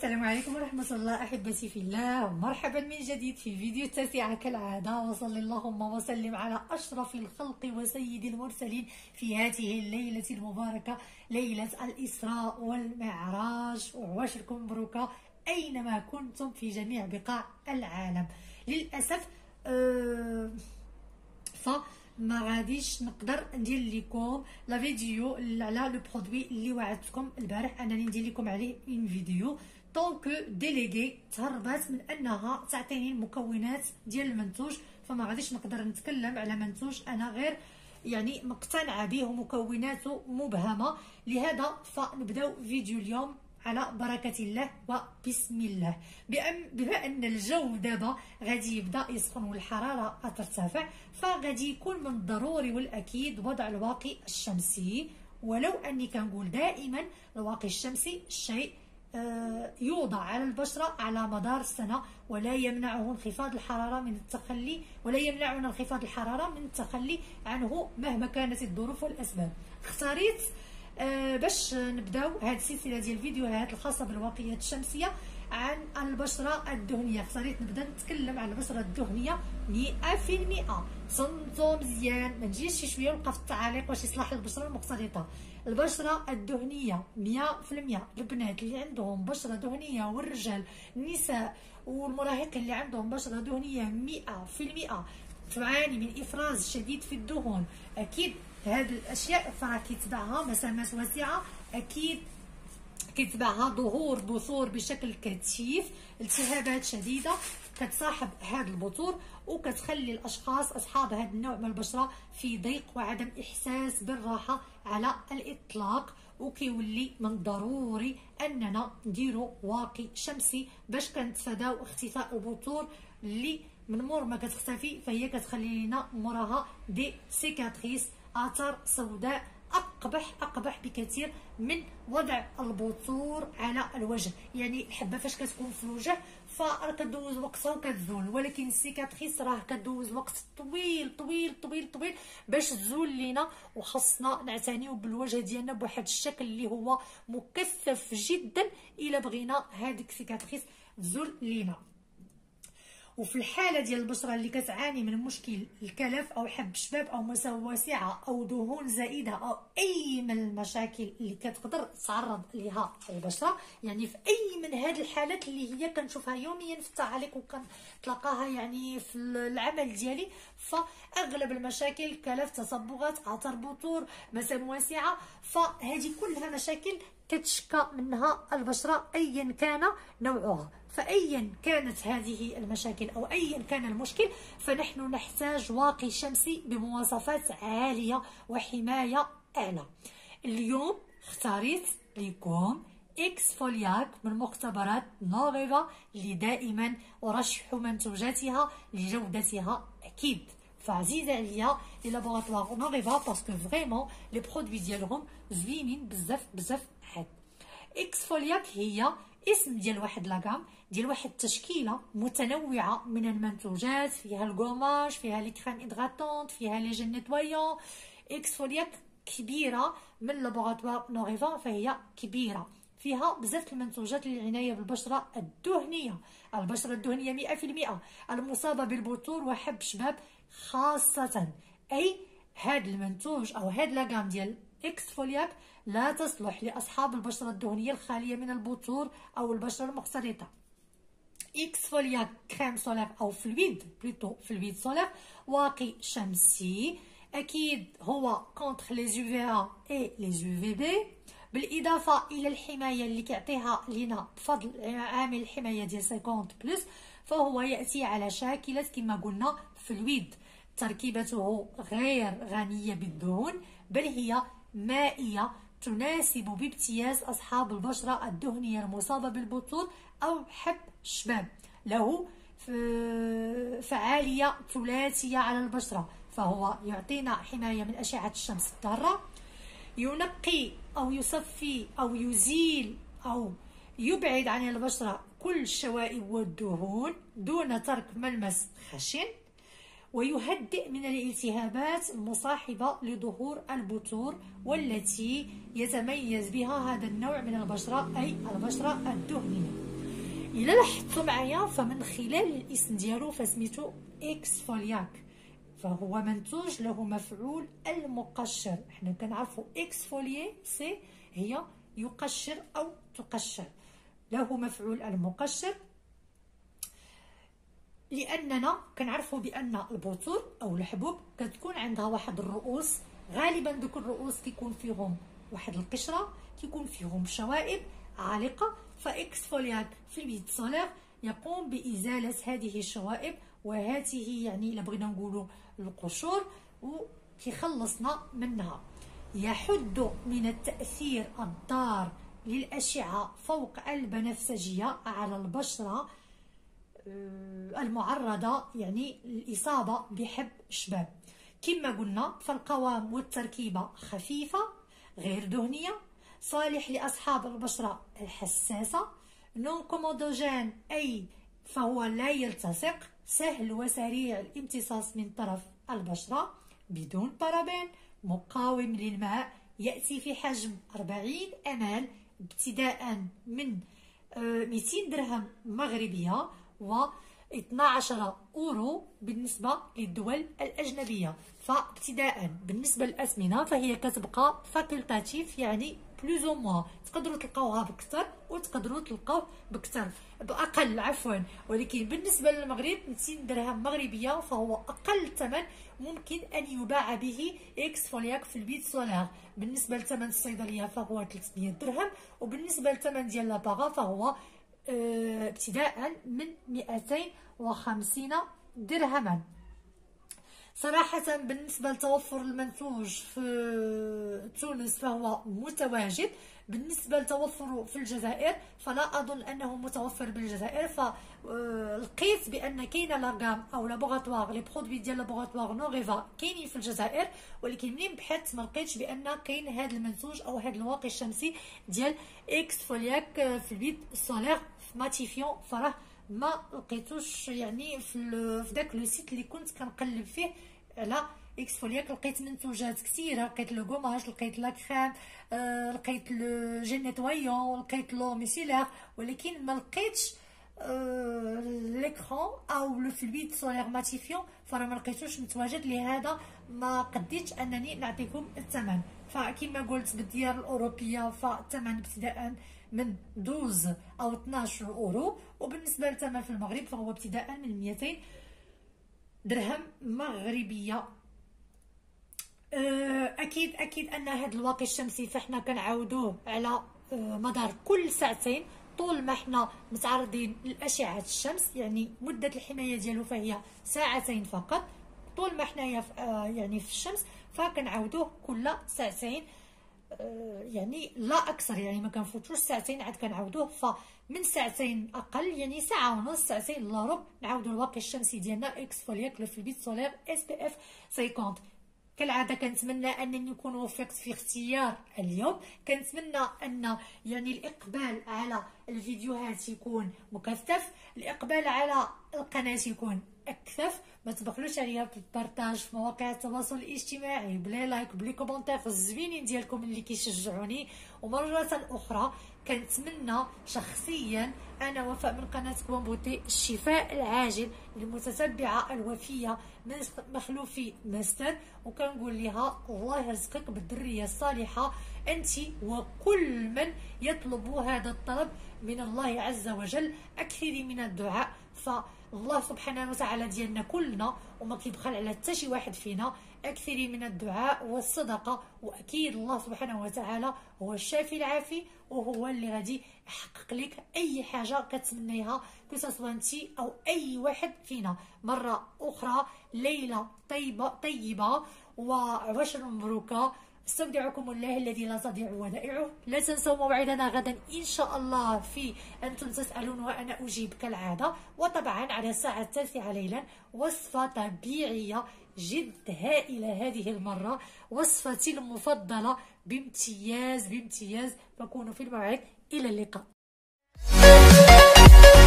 السلام عليكم ورحمة الله أحبتي في الله، ومرحبا من جديد في فيديو التاسعة كالعادة. وصل اللهم وسلم على أشرف الخلق وسيد المرسلين في هذه الليلة المباركة، ليلة الإسراء والمعراج. وعواشركم مبروكة أينما كنتم في جميع بقاع العالم. للأسف فما غاديش نقدر ندير لكم لا فيديو على لو برودوي اللي وعدتكم البارح انني ندير لكم عليه اون فيديو. طونك ديليغي تهربات من انها تعطيني المكونات ديال المنتوج، فما غاديش نقدر نتكلم على منتوج انا غير يعني مقتنعه به ومكوناته مبهمه. لهذا فنبداو فيديو اليوم على بركة الله وبسم الله. بما ان الجو دابا غادي يبدا يسخن والحراره ترتفع، فغادي يكون من الضروري والاكيد وضع الواقي الشمسي. ولو اني كنقول دائما الواقي الشمسي شيء يوضع على البشره على مدار السنه، ولا يمنعه انخفاض الحراره من التخلي، ولا يمنعنا انخفاض الحراره من التخلي عنه مهما كانت الظروف والاسباب. اختاريت باش نبداو هذه السلسله ديال الفيديوهات الخاصه بالواقيات الشمسيه عن البشره الدهنيه. اختاريت نبدا نتكلم عن البشره الدهنيه 100%. صنتو مزيان، ما نجيش شي شويه ونبقى في التعاليق واش يصلح للبشره المختلطه. البشره الدهنيه 100%. البنات اللي عندهم بشره دهنيه والرجال النساء والمراهقين اللي عندهم بشره دهنيه 100% تعاني من افراز شديد في الدهون، اكيد هاد الاشياء فراه كيتبعها مسامات واسعه، اكيد كيتبعها ظهور بثور بشكل كثيف، التهابات شديده كتصاحب هاد البثور وكتخلي الاشخاص اصحاب هاد النوع من البشره في ضيق وعدم احساس بالراحه على الاطلاق. وكيولي من الضروري اننا نديروا واقي شمسي باش كنتفاداو اختفاء البثور اللي من مور ما كتختفي فهي كتخلي لنا موراها دي سيكاتريس، اثار سوداء اقبح بكثير من وضع البثور على الوجه. يعني الحبه فاش كتكون في الوجه فراه كدوز وقتها وكتزول، ولكن السيكاتريس راه كدوز وقت طويل طويل طويل طويل باش تزول لينا، وخاصنا نعتنيو بالوجه ديالنا بواحد الشكل اللي هو مكثف جدا الا بغينا هذيك السيكاتريس تزول لينا. وفي الحاله ديال البشره اللي كتعاني من مشكل الكلف او حب شباب او مسام واسعه او دهون زائده او اي من المشاكل اللي كتقدر تعرض لها البشره، يعني في اي من هذه الحالات اللي هي كنشوفها يوميا في التعاليق وكنتلاقاها يعني في العمل ديالي، فاغلب المشاكل كلف، تصبغات، اثار بثور، مسام واسعه، فهذه كلها مشاكل كتشكى منها البشره ايا كان نوعها. فايا كانت هذه المشاكل او ايا كان المشكل فنحن نحتاج واقي شمسي بمواصفات عاليه وحمايه اعلى. اليوم اختاريت لكم اكسفولياك من مختبرات نوفيفا اللي دائما ارشح منتوجاتها لجودتها اكيد. فعزيزه عليا لي لابوراتوار نوفيفا باسكو فريمون لي برودوي ديالهم زوينين بزاف بزاف حاد. اكسفولياك هي اسم ديال واحد لاغام ديال واحد التشكيله متنوعه من المنتوجات، فيها الكوماج، فيها لي كريم هيدراتونط، فيها لي جل نيتوايون. اكسفولياك كبيره من لابوراتوار نوفيفا، فهي كبيره فيها بزاف المنتوجات للعنايه بالبشره الدهنيه. البشره الدهنيه 100% المصابه بالبثور وحب شباب خاصه. اي هاد المنتوج او هاد لاغام ديال اكسفولياك لا تصلح لاصحاب البشره الدهنيه الخاليه من البثور او البشره المختلطه. اكسفولياك كريم سولير او فلويد بلوتو فلويد سولير واقي شمسي، اكيد هو كونتر لي يو في ا اي لي يو في بي، بالاضافه الى الحمايه اللي كيعطيها لينا بفضل عامل الحمايه ديال 50 بلس، فهو ياتي على شاكله كما قلنا فلويد. تركيبته غير غنيه بالدهون بل هي مائيه تناسب بامتياز اصحاب البشره الدهنيه المصابه بالبثور او حب الشباب. له فعاليه ثلاثيه على البشره، فهو يعطينا حمايه من اشعه الشمس الضاره، ينقي او يصفي او يزيل او يبعد عن البشره كل الشوائب والدهون دون ترك ملمس خشن، ويهدئ من الالتهابات المصاحبة لظهور البثور والتي يتميز بها هذا النوع من البشرة أي البشرة الدهنية. الا لاحظتوا معايا فمن خلال الاسم ديالو فسميتو اكسفولياك، فهو منتوج له مفعول المقشر. حنا كنعرفوا اكسفوليي سي هي يقشر او تقشر، له مفعول المقشر لاننا كنعرفوا بان البذور او الحبوب كتكون عندها واحد الرؤوس، غالبا دوك الرؤوس كيكون فيهم واحد القشره، كيكون فيهم شوائب عالقه، فاكسفولياك في البيت سولير يقوم بازاله هذه الشوائب وهذه يعني الا بغينا نقولوا القشور، وكيخلصنا منها. يحد من التاثير الضار للاشعه فوق البنفسجيه على البشره المعرضه يعني الاصابه بحب شباب. كما قلنا فالقوام والتركيبه خفيفه غير دهنيه، صالح لاصحاب البشره الحساسه، نون كومودوجين اي فهو لا يلتصق، سهل وسريع الامتصاص من طرف البشره بدون بارابين، مقاوم للماء، ياتي في حجم 40 ml ابتداء من 200 درهم مغربيه و 12 اورو بالنسبه للدول الاجنبيه. فابتداء بالنسبه للاسمنه فهي كتبقى فاكولتاتيف، يعني بلوز او موان تقدروا تلقاوها بكثر وتقدروا تلقاوه بكثر باقل عفوا، ولكن بالنسبه للمغرب 200 درهم مغربيه فهو اقل ثمن ممكن ان يباع به اكسفولياك في البيت سولار. بالنسبه لثمن الصيدليه فهو 300 درهم، وبالنسبه لثمن ديال لاباغا فهو ابتداء من 250 درهما. صراحة بالنسبة لتوفر المنتوج في تونس فهو متواجد، بالنسبة لتوفره في الجزائر فلا أظن أنه متوفر بالجزائر، فلقيت بأن كاين لاغام أو لابوغاتوار لي برودوي ديال لابوغاتوار نوغيفا كاينين في الجزائر، ولكن منين بحثت ما لقيتش بأن كاين هذا المنتوج أو هذا الواقي الشمسي ديال اكسفولياك في البيت سولير في ماتيفيون، فراه ما لقيتوش يعني في داك لو سيت اللي كنت كنقلب فيه على اكسفولياك. لقيت منتوجات كثيره، لقيت لو غوماج، لقيت لا كريم، لقيت لو جيل نيتوايون، لقيت لو ميسيلير، ولكن ما لقيتش ليكرون او في البيت سولير ماتيفيون، فراه ما لقيتوش متواجد، لهذا ما قديتش انني نعطيكم الثمن. فكما قلت بالديار الاوروبيه فالثمن ابتداء من 12 او 12 اورو، وبالنسبه للثمن في المغرب فهو ابتداء من 200 درهم مغربيه. اكيد ان هذا الواقي الشمسي فاحنا كنعاودوه على مدار كل ساعتين طول ما احنا متعرضين لاشعه الشمس، يعني مده الحمايه ديالو فهي ساعتين فقط، طول ما حنايا يعني في الشمس فكنعاودوه كل ساعتين، يعني لا اكثر، يعني ما كنفوتوش ساعتين عاد كنعاودوه، فمن ساعتين اقل يعني ساعه ونص ساعتين الا ربع نعاودوا الواقي الشمسي ديالنا اكسفولياك في البيت سولير اس بي اف 50. كالعاده كنتمنى انني نكون وفقت في اختيار اليوم، كنتمنى ان يعني الاقبال على الفيديوهات يكون مكثف، الاقبال على القناه يكون اكثف، ما تبخلوش عليا بالبارطاج في مواقع التواصل الاجتماعي، بلي لايك بلي كومونتير الزوينين ديالكم اللي كيشجعوني. ومره اخرى كنتمنى شخصيا انا وفاء من قناه بون بوتي الشفاء العاجل للمتتبعه الوفيه من مخلوفي ماستر، وكنقول لها الله يرزقك بالذريه الصالحه انت وكل من يطلب هذا الطلب من الله عز وجل. اكثري من الدعاء، فالله سبحانه وتعالى ديالنا كلنا وما كيبخل على حتى شي واحد فينا. اكثري من الدعاء والصدقه، واكيد الله سبحانه وتعالى هو الشافي العافي، وهو اللي غادي يحقق لك اي حاجه كتمنيها كسوا انت او اي واحد فينا. مره اخرى ليله طيبه وعشر مبروكه. استودعكم الله الذي لا تضيع ودائعه. لا تنسوا موعدنا غدا ان شاء الله في انتم تسالون وانا اجيب كالعاده، وطبعا على الساعه 9 ليلا وصفه طبيعيه جد هائله هذه المره، وصفتي المفضله بامتياز. فكونوا في الموعد. الى اللقاء.